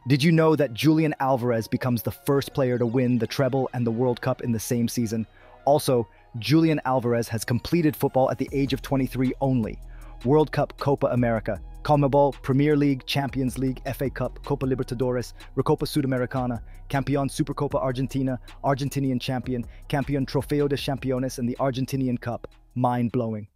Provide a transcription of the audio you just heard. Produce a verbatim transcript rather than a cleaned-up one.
Did you know that Julian Alvarez becomes the first player to win the treble and the World Cup in the same season? Also, Julian Alvarez has completed football at the age of twenty-three only. World Cup, Copa America, CONMEBOL, Premier League, Champions League, F A Cup, Copa Libertadores, Recopa Sudamericana, Campeón Supercopa Argentina, Argentinian Champion, Campeón Trofeo de Campeones, and the Argentinian Cup. Mind-blowing.